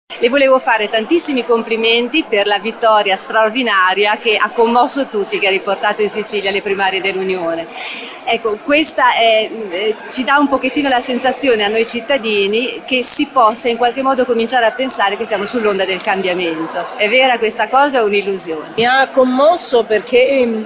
Le volevo fare tantissimi complimenti per la vittoria straordinaria che ha commosso tutti, che ha riportato in Sicilia le primarie dell'Unione. Ecco, ci dà un pochettino la sensazione a noi cittadini che si possa in qualche modo cominciare a pensare che siamo sull'onda del cambiamento. È vera questa cosa o un'illusione? Mi ha commosso perché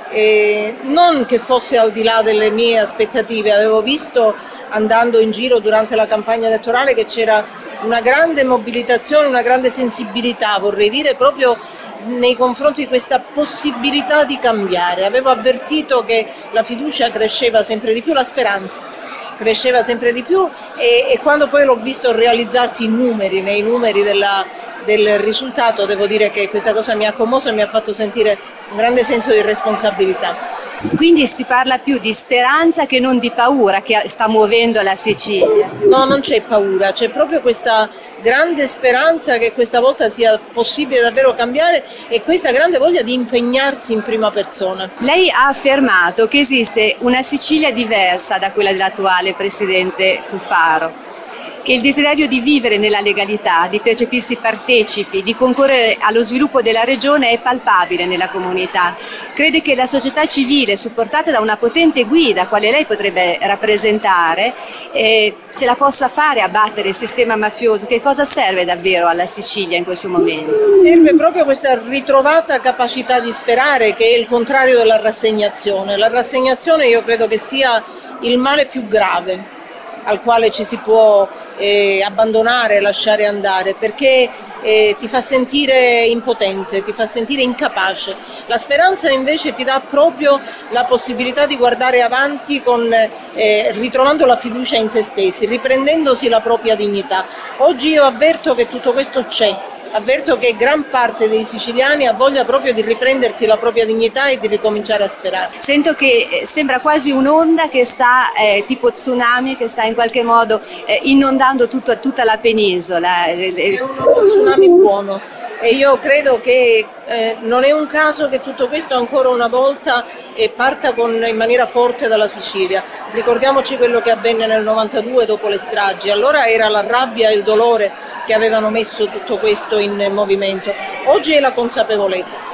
non che fosse al di là delle mie aspettative, avevo visto andando in giro durante la campagna elettorale che c'era una grande mobilitazione, una grande sensibilità, vorrei dire, proprio nei confronti di questa possibilità di cambiare. Avevo avvertito che la fiducia cresceva sempre di più, la speranza cresceva sempre di più e quando poi l'ho visto realizzarsi nei numeri del risultato, devo dire che questa cosa mi ha commosso e mi ha fatto sentire un grande senso di responsabilità. Quindi si parla più di speranza che non di paura che sta muovendo la Sicilia? No, non c'è paura, c'è proprio questa grande speranza che questa volta sia possibile davvero cambiare e questa grande voglia di impegnarsi in prima persona. Lei ha affermato che esiste una Sicilia diversa da quella dell'attuale presidente Cuffaro, che il desiderio di vivere nella legalità, di percepirsi partecipi, di concorrere allo sviluppo della regione è palpabile nella comunità. Crede che la società civile, supportata da una potente guida, quale lei potrebbe rappresentare, ce la possa fare a battere il sistema mafioso? Che cosa serve davvero alla Sicilia in questo momento? Serve proprio questa ritrovata capacità di sperare, che è il contrario della rassegnazione. La rassegnazione io credo che sia il male più grave al quale ci si può abbandonare, lasciare andare, perché ti fa sentire impotente, ti fa sentire incapace. La speranza invece ti dà proprio la possibilità di guardare avanti ritrovando la fiducia in se stessi, riprendendosi la propria dignità. Oggi io avverto che tutto questo c'è. Avverto che gran parte dei siciliani ha voglia proprio di riprendersi la propria dignità e di ricominciare a sperare. Sento che sembra quasi un'onda che sta, tipo tsunami, che sta in qualche modo inondando tutta la penisola. È uno tsunami buono e io credo che non è un caso che tutto questo ancora una volta parta in maniera forte dalla Sicilia. Ricordiamoci quello che avvenne nel 92 dopo le stragi, allora era la rabbia e il dolore che avevano messo tutto questo in movimento. Oggi è la consapevolezza,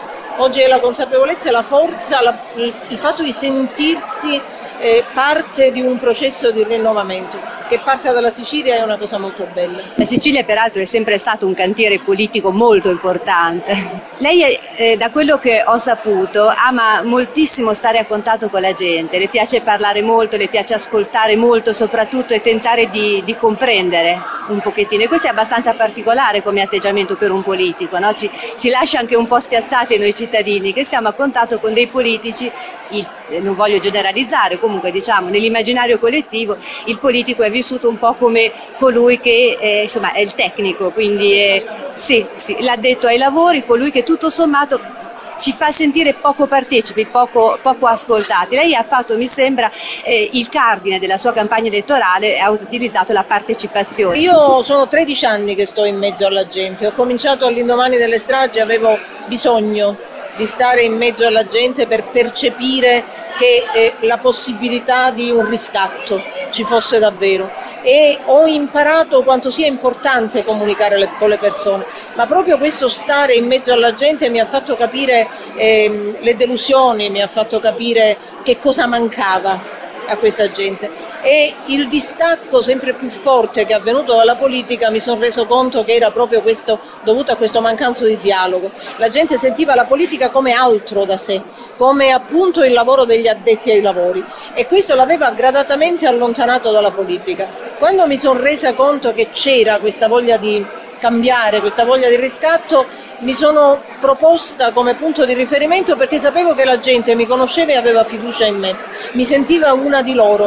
e la forza, il fatto di sentirsi parte di un processo di rinnovamento. Che parta dalla Sicilia è una cosa molto bella. La Sicilia peraltro è sempre stato un cantiere politico molto importante. Lei, da quello che ho saputo, ama moltissimo stare a contatto con la gente, le piace parlare molto, le piace ascoltare molto soprattutto e tentare di comprendere un pochettino. E questo è abbastanza particolare come atteggiamento per un politico, no? Ci lascia anche un po' spiazzati noi cittadini che siamo a contatto con dei politici, non voglio generalizzare, comunque diciamo nell'immaginario collettivo il politico è vissuto un po' come colui che insomma è il tecnico, quindi sì, l'addetto ai lavori, colui che tutto sommato ci fa sentire poco partecipi, poco ascoltati. Lei ha fatto, mi sembra, il cardine della sua campagna elettorale, ha utilizzato la partecipazione. Io sono 13 anni che sto in mezzo alla gente, ho cominciato all'indomani delle stragi, avevo bisogno di stare in mezzo alla gente per percepire che la possibilità di un riscatto ci fosse davvero e ho imparato quanto sia importante comunicare con le persone, ma proprio questo stare in mezzo alla gente mi ha fatto capire le delusioni, mi ha fatto capire che cosa mancava a questa gente e il distacco sempre più forte che è avvenuto dalla politica mi sono reso conto che era proprio questo, dovuto a questo mancanza di dialogo. La gente sentiva la politica come altro da sé, come appunto il lavoro degli addetti ai lavori e questo l'aveva gradatamente allontanato dalla politica. Quando mi sono resa conto che c'era questa voglia di cambiare, questa voglia di riscatto, mi sono proposta come punto di riferimento perché sapevo che la gente mi conosceva e aveva fiducia in me, mi sentiva una di loro,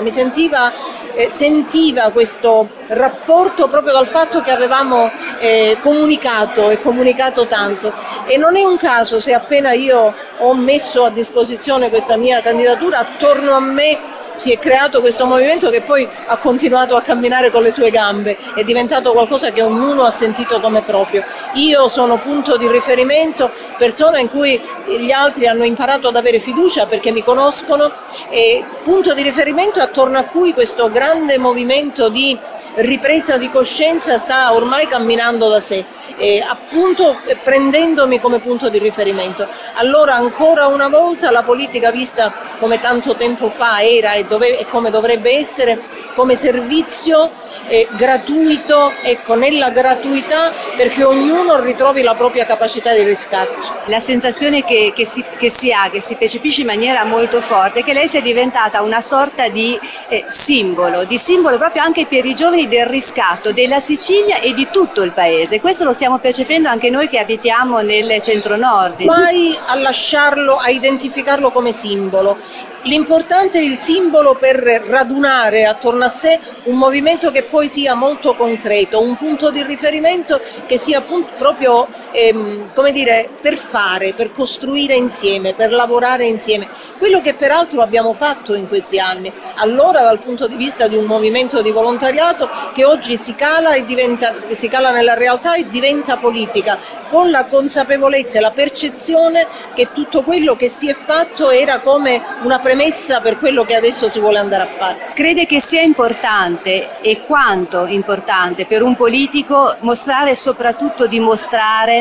sentiva questo rapporto proprio dal fatto che avevamo comunicato tanto e non è un caso se appena io ho messo a disposizione questa mia candidatura attorno a me si è creato questo movimento che poi ha continuato a camminare con le sue gambe, è diventato qualcosa che ognuno ha sentito come proprio. Io sono punto di riferimento, persona in cui gli altri hanno imparato ad avere fiducia perché mi conoscono e punto di riferimento attorno a cui questo grande movimento di ripresa di coscienza sta ormai camminando da sé, appunto prendendomi come punto di riferimento. Allora ancora una volta la politica vista come tanto tempo fa era e come dovrebbe essere, come servizio gratuito, ecco, nella gratuità, perché ognuno ritrovi la propria capacità di riscatto. La sensazione che si percepisce in maniera molto forte è che lei sia diventata una sorta di simbolo proprio anche per i giovani del riscatto della Sicilia e di tutto il paese. Questo lo stiamo percependo anche noi che abitiamo nel centro-nord. Mai a lasciarlo, a identificarlo come simbolo. L'importante è il simbolo per radunare attorno a sé un movimento che poi sia molto concreto, un punto di riferimento che sia proprio come dire, per fare, per costruire insieme, per lavorare insieme. Quello che peraltro abbiamo fatto in questi anni, allora dal punto di vista di un movimento di volontariato che oggi si cala nella realtà e diventa politica, con la consapevolezza e la percezione che tutto quello che si è fatto era come una premessa per quello che adesso si vuole andare a fare. Crede che sia importante, e quanto importante per un politico, mostrare e soprattutto dimostrare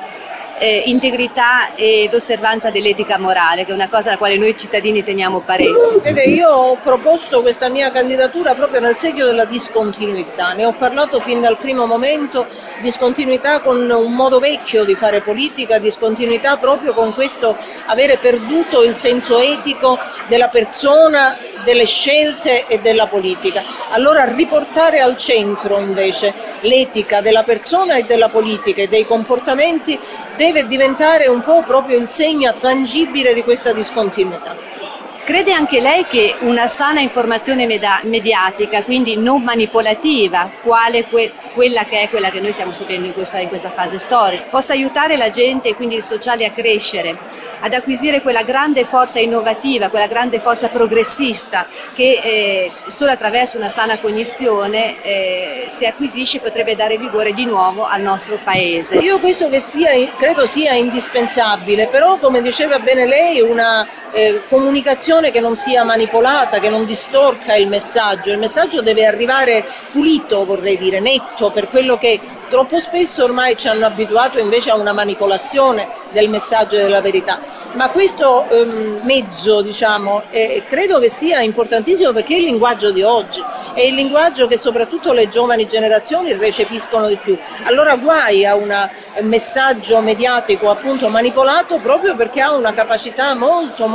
integrità ed osservanza dell'etica morale, che è una cosa alla quale noi cittadini teniamo parecchio? Vede, io ho proposto questa mia candidatura proprio nel segno della discontinuità. Ne ho parlato fin dal primo momento, discontinuità con un modo vecchio di fare politica, discontinuità proprio con questo avere perduto il senso etico della persona, delle scelte e della politica. Allora riportare al centro invece l'etica della persona e della politica e dei comportamenti deve diventare un po' proprio il segno tangibile di questa discontinuità. Crede anche lei che una sana informazione mediatica, quindi non manipolativa, quella che noi stiamo subendo in questa fase storica, possa aiutare la gente e quindi i sociali a crescere, ad acquisire quella grande forza innovativa, quella grande forza progressista che solo attraverso una sana cognizione si acquisisce e potrebbe dare vigore di nuovo al nostro paese? Io questo credo sia indispensabile, però come diceva bene lei, una comunicazione che non sia manipolata, che non distorca il messaggio deve arrivare pulito, vorrei dire, netto, per quello che troppo spesso ormai ci hanno abituato invece a una manipolazione del messaggio e della verità. Ma questo mezzo, diciamo, credo che sia importantissimo perché è il linguaggio di oggi, è il linguaggio che soprattutto le giovani generazioni recepiscono di più. Allora guai a un messaggio mediatico appunto manipolato, proprio perché ha una capacità molto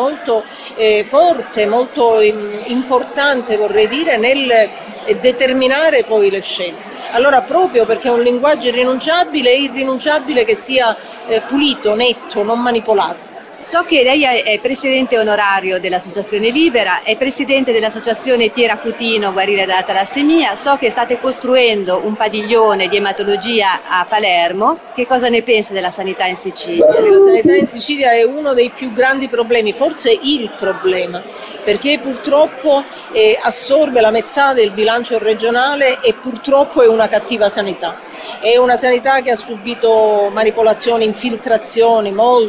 forte, molto importante, vorrei dire, nel determinare poi le scelte. Allora proprio perché è un linguaggio irrinunciabile, è irrinunciabile che sia pulito, netto, non manipolato. So che lei è presidente onorario dell'Associazione Libera, è presidente dell'Associazione Piera Cutino Guarire dalla Talassemia, so che state costruendo un padiglione di ematologia a Palermo. Che cosa ne pensa della sanità in Sicilia? La sanità in Sicilia è uno dei più grandi problemi, forse il problema, perché purtroppo assorbe la metà del bilancio regionale e purtroppo è una cattiva sanità. È una sanità che ha subito manipolazioni, infiltrazioni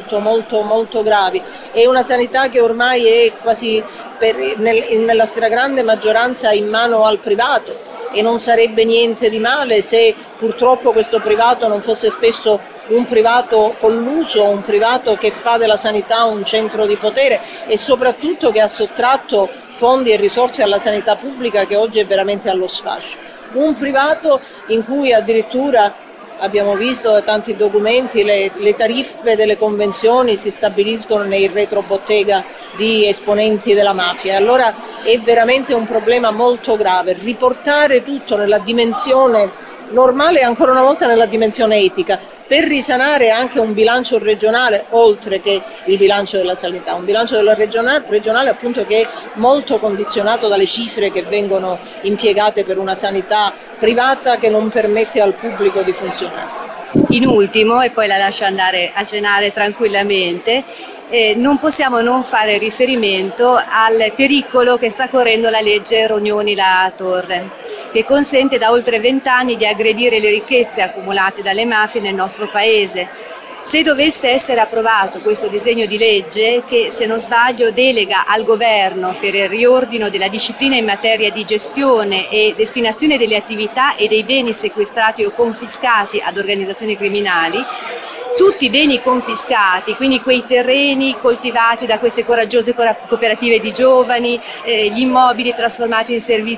molto gravi. È una sanità che ormai è quasi nella stragrande maggioranza in mano al privato e non sarebbe niente di male se purtroppo questo privato non fosse spesso un privato colluso, un privato che fa della sanità un centro di potere e soprattutto che ha sottratto fondi e risorse alla sanità pubblica che oggi è veramente allo sfascio. Un privato in cui addirittura abbiamo visto da tanti documenti le tariffe delle convenzioni si stabiliscono nei retrobottega di esponenti della mafia. Allora è veramente un problema molto grave. Riportare tutto nella dimensione normale e ancora una volta nella dimensione etica, per risanare anche un bilancio regionale oltre che il bilancio della sanità, un bilancio della regionale appunto che è molto condizionato dalle cifre che vengono impiegate per una sanità privata che non permette al pubblico di funzionare. In ultimo, e poi la lascio andare a cenare tranquillamente, non possiamo non fare riferimento al pericolo che sta correndo la legge Rognoni-La Torre, che consente da oltre 20 anni di aggredire le ricchezze accumulate dalle mafie nel nostro paese. Se dovesse essere approvato questo disegno di legge, che se non sbaglio delega al governo per il riordino della disciplina in materia di gestione e destinazione delle attività e dei beni sequestrati o confiscati ad organizzazioni criminali, tutti i beni confiscati, quindi quei terreni coltivati da queste coraggiose cooperative di giovani, gli immobili trasformati in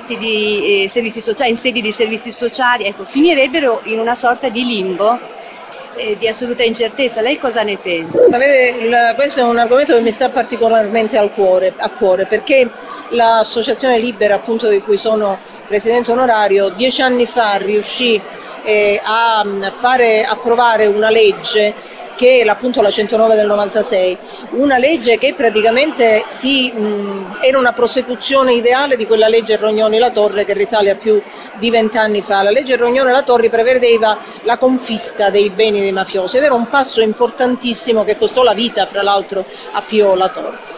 servizi sociali, in sedi di servizi sociali, ecco, finirebbero in una sorta di limbo di assoluta incertezza. Lei cosa ne pensa? Ma vede, questo è un argomento che mi sta particolarmente a cuore, perché l'Associazione Libera, appunto, di cui sono presidente onorario, 10 anni fa riuscì a fare approvare una legge che è appunto la 109 del 96, una legge che praticamente era una prosecuzione ideale di quella legge Rognoni-La Torre che risale a più di 20 anni fa. La legge Rognoni-La Torre prevedeva la confisca dei beni dei mafiosi ed era un passo importantissimo che costò la vita, fra l'altro, a Pio La Torre.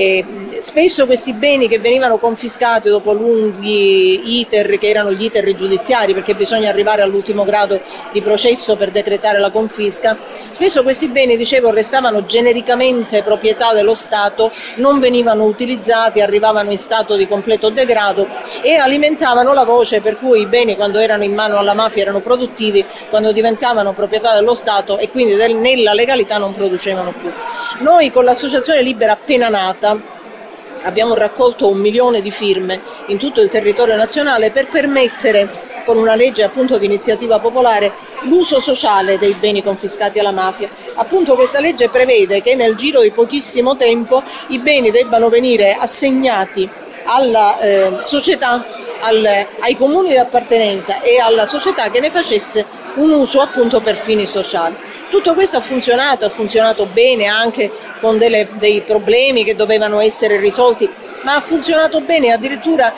Spesso questi beni che venivano confiscati dopo lunghi iter, che erano gli iter giudiziari, perché bisogna arrivare all'ultimo grado di processo per decretare la confisca, spesso questi beni, dicevo, restavano genericamente proprietà dello Stato, non venivano utilizzati, arrivavano in stato di completo degrado e alimentavano la voce per cui i beni, quando erano in mano alla mafia, erano produttivi, quando diventavano proprietà dello Stato e quindi nella legalità non producevano più. Noi con l'Associazione Libera appena nata abbiamo raccolto 1 milione di firme in tutto il territorio nazionale per permettere, con una legge appunto di iniziativa popolare, l'uso sociale dei beni confiscati alla mafia. Appunto questa legge prevede che nel giro di pochissimo tempo i beni debbano venire assegnati alla società, ai comuni di appartenenza e alla società che ne facesse un uso appunto per fini sociali. Tutto questo ha funzionato bene, anche con dei problemi che dovevano essere risolti, ma ha funzionato bene, addirittura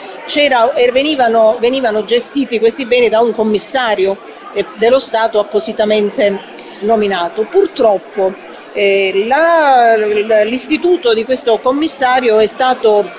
venivano gestiti questi beni da un commissario dello Stato appositamente nominato. Purtroppo l'istituto di questo commissario è stato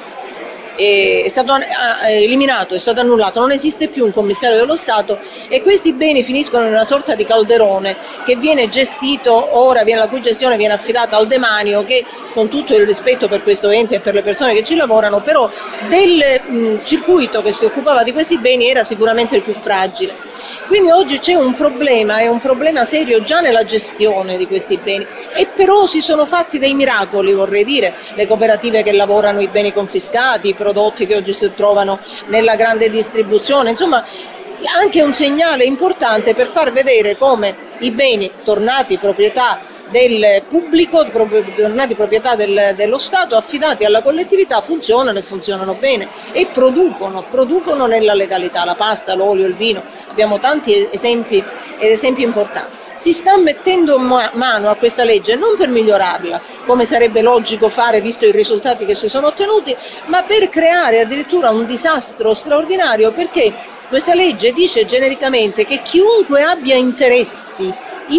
eliminato, è stato annullato, non esiste più un commissario dello Stato e questi beni finiscono in una sorta di calderone che viene gestito, la cui gestione viene affidata al demanio, che, con tutto il rispetto per questo ente e per le persone che ci lavorano, però del circuito che si occupava di questi beni era sicuramente il più fragile. Quindi oggi c'è un problema, è un problema serio già nella gestione di questi beni, e però si sono fatti dei miracoli, vorrei dire, le cooperative che lavorano i beni confiscati, i prodotti che oggi si trovano nella grande distribuzione, insomma anche un segnale importante per far vedere come i beni tornati proprietà del pubblico, tornati proprietà dello Stato, affidati alla collettività, funzionano e funzionano bene e producono nella legalità, la pasta, l'olio, il vino, abbiamo tanti esempi importanti. Si sta mettendo mano a questa legge non per migliorarla, come sarebbe logico fare visto i risultati che si sono ottenuti, ma per creare addirittura un disastro straordinario, perché questa legge dice genericamente che chiunque abbia interessi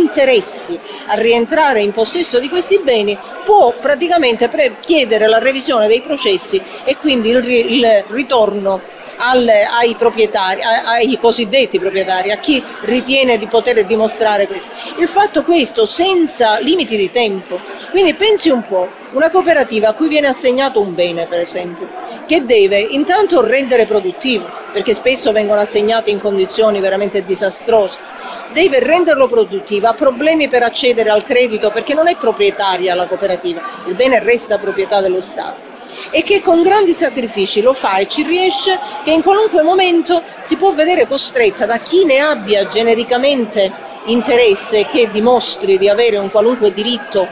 a rientrare in possesso di questi beni può praticamente chiedere la revisione dei processi e quindi il ritorno ai proprietari, ai cosiddetti proprietari, a chi ritiene di poter dimostrare questo. Il fatto questo senza limiti di tempo. Quindi pensi un po', una cooperativa a cui viene assegnato un bene, per esempio, che deve intanto rendere produttivo, perché spesso vengono assegnate in condizioni veramente disastrose, deve renderlo produttivo, ha problemi per accedere al credito perché non è proprietaria la cooperativa, il bene resta proprietà dello Stato, e che con grandi sacrifici lo fa e ci riesce, che in qualunque momento si può vedere costretta da chi ne abbia genericamente interesse, che dimostri di avere un qualunque diritto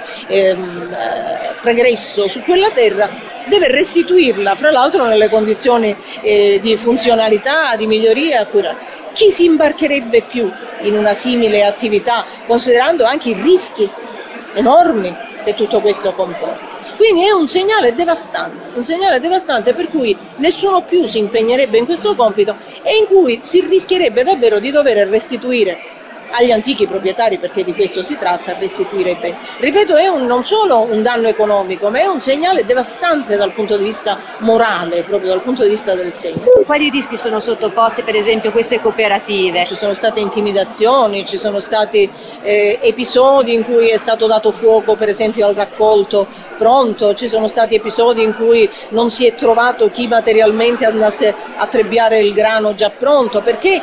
pregresso su quella terra, deve restituirla, fra l'altro nelle condizioni di funzionalità, di miglioria accurate. Chi si imbarcherebbe più in una simile attività, considerando anche i rischi enormi che tutto questo comporta? Quindi è un segnale devastante per cui nessuno più si impegnerebbe in questo compito e in cui si rischierebbe davvero di dover restituire agli antichi proprietari, perché di questo si tratta, restituire i beni. Ripeto, è non solo un danno economico, ma è un segnale devastante dal punto di vista morale, proprio dal punto di vista del segno. Quali rischi sono sottoposti per esempio queste cooperative? Ci sono state intimidazioni, ci sono stati episodi in cui è stato dato fuoco per esempio al raccolto pronto, ci sono stati episodi in cui non si è trovato chi materialmente andasse a trebbiare il grano già pronto, perché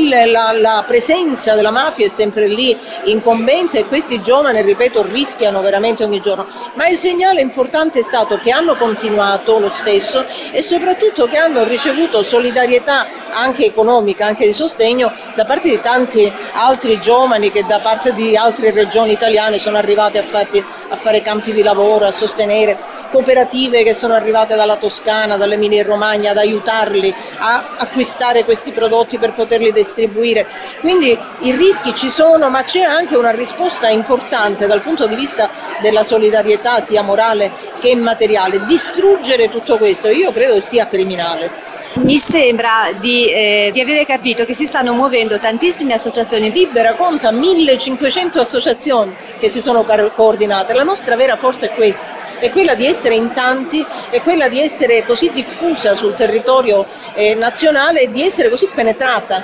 la presenza della mafia è sempre lì incombente e questi giovani, ripeto, rischiano veramente ogni giorno. Ma il segnale importante è stato che hanno continuato lo stesso e soprattutto che hanno ricevuto solidarietà anche economica, anche di sostegno da parte di tanti altri giovani che da parte di altre regioni italiane sono arrivati a fare campi di lavoro, a sostenere cooperative che sono arrivate dalla Toscana, dall'Emilia Romagna ad aiutarli a acquistare questi prodotti per poterli distribuire. Quindi i rischi ci sono, ma c'è anche una risposta importante dal punto di vista della solidarietà sia morale che materiale. Distruggere tutto questo io credo sia criminale. Mi sembra di avere capito che si stanno muovendo tantissime associazioni. Libera conta 1500 associazioni che si sono coordinate. La nostra vera forza è questa, è quella di essere in tanti, è quella di essere così diffusa sul territorio nazionale e di essere così penetrata,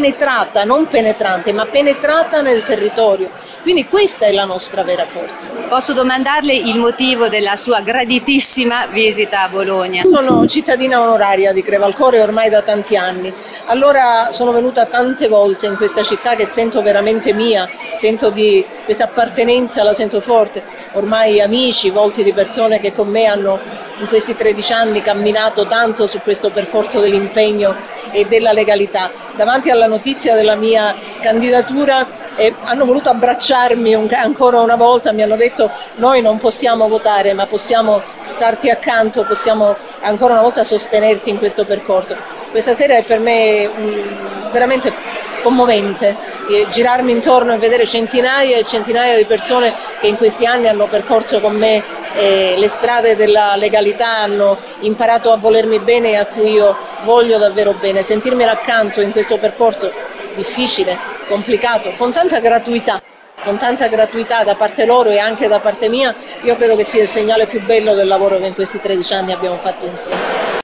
non penetrante, ma penetrata nel territorio. Quindi questa è la nostra vera forza. Posso domandarle il motivo della sua graditissima visita a Bologna? Sono cittadina onoraria di Crevalcore ormai da tanti anni, allora sono venuta tante volte in questa città che sento veramente mia, sento di questa appartenenza, la sento forte, ormai amici, volti di persone che con me hanno in questi 13 anni camminato tanto su questo percorso dell'impegno e della legalità. Davanti alla notizia della mia candidatura hanno voluto abbracciarmi ancora una volta, mi hanno detto noi non possiamo votare ma possiamo starti accanto, possiamo ancora una volta sostenerti in questo percorso. Questa sera è per me veramente commovente, girarmi intorno e vedere centinaia e centinaia di persone che in questi anni hanno percorso con me le strade della legalità, hanno imparato a volermi bene e a cui io voglio davvero bene, sentirmi accanto in questo percorso difficile, complicato, con tanta gratuità da parte loro e anche da parte mia, io credo che sia il segnale più bello del lavoro che in questi 13 anni abbiamo fatto insieme.